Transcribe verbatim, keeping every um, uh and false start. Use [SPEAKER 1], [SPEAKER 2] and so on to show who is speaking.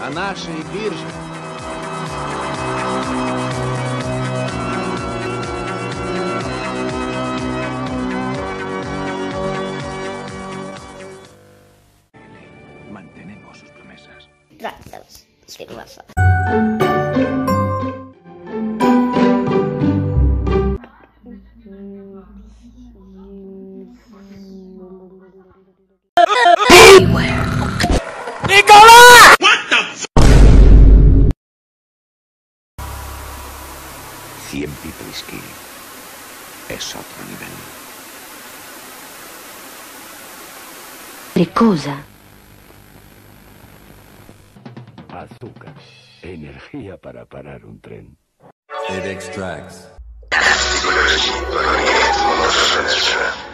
[SPEAKER 1] на нашей бирже.
[SPEAKER 2] Mantenemos sus promesas.
[SPEAKER 3] Gracias, Srivasa.
[SPEAKER 4] ¡Nicolás!
[SPEAKER 2] cien Piprisky es otro nivel.
[SPEAKER 5] ¿De cosa?
[SPEAKER 6] Azúcar. Energía para parar un tren.
[SPEAKER 7] It extracts.
[SPEAKER 8] Galáctico,